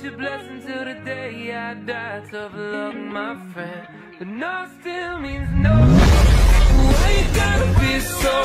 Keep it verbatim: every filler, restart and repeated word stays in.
your blessing till the day I die. Tough luck, my friend, but no still means no. Why you gotta be so